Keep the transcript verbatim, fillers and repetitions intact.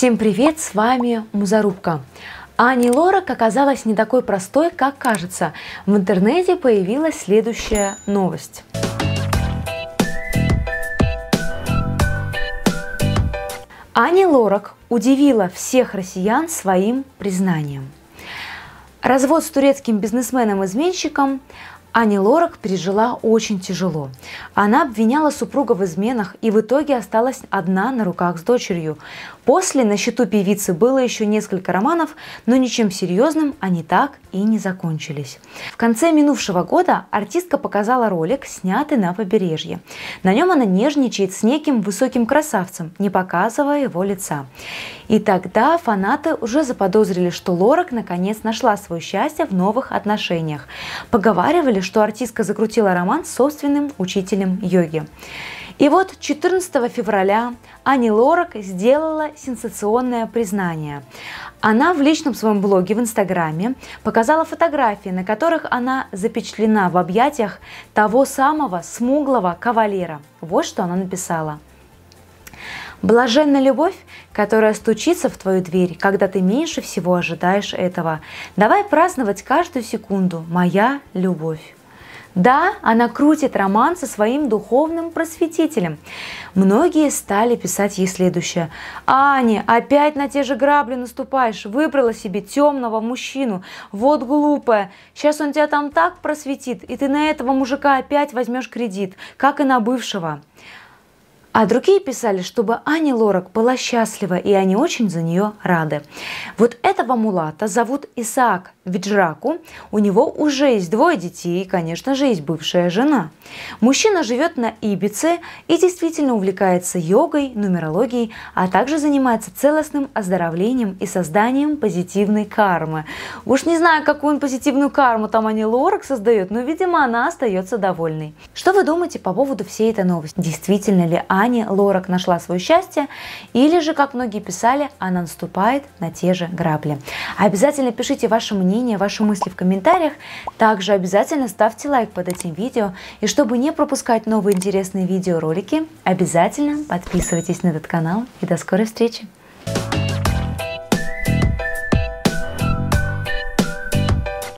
Всем привет, с вами Музарубка. Ани Лорак оказалась не такой простой, как кажется. В интернете появилась следующая новость. Ани Лорак удивила всех россиян своим признанием. Развод с турецким бизнесменом-изменщиком Ани Лорак пережила очень тяжело. Она обвиняла супруга в изменах и в итоге осталась одна на руках с дочерью. После на счету певицы было еще несколько романов, но ничем серьезным они так и не закончились. В конце минувшего года артистка показала ролик, снятый на побережье. На нем она нежничает с неким высоким красавцем, не показывая его лица. И тогда фанаты уже заподозрили, что Лорак наконец нашла свое счастье в новых отношениях. Поговаривали, что артистка закрутила роман с собственным учителем йоги. И вот четырнадцатого февраля Ани Лорак сделала сенсационное признание. Она в личном своем блоге в Инстаграме показала фотографии, на которых она запечатлена в объятиях того самого смуглого кавалера. Вот что она написала. «Блаженна любовь, которая стучится в твою дверь, когда ты меньше всего ожидаешь этого. Давай праздновать каждую секунду, моя любовь». Да, она крутит роман со своим духовным просветителем. Многие стали писать ей следующее. «Аня, опять на те же грабли наступаешь, выбрала себе темного мужчину. Вот глупая, сейчас он тебя там так просветит, и ты на этого мужика опять возьмешь кредит, как и на бывшего». А другие писали, чтобы Ани Лорак была счастлива, и они очень за нее рады. Вот этого мулата зовут Исаак Виджраку. У него уже есть двое детей и, конечно же, есть бывшая жена. Мужчина живет на Ибице и действительно увлекается йогой, нумерологией, а также занимается целостным оздоровлением и созданием позитивной кармы. Уж не знаю, какую он позитивную карму там Ани Лорак создает, но, видимо, она остается довольной. Что вы думаете по поводу всей этой новости? Действительно ли Ани Лорак нашла свое счастье, или же, как многие писали, она наступает на те же грабли? Обязательно пишите ваше мнение, ваши мысли в комментариях. Также обязательно ставьте лайк под этим видео. И чтобы не пропускать новые интересные видеоролики, обязательно подписывайтесь на этот канал. И до скорой встречи!